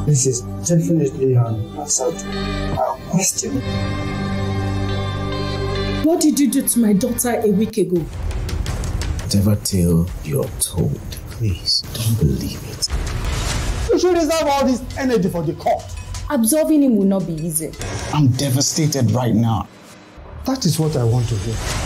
This is definitely an answer to our question. What did you do to my daughter a week ago? Whatever tale you're told, please don't believe it. You should reserve all this energy for the court. Absolving him will not be easy. I'm devastated right now. That is what I want to hear.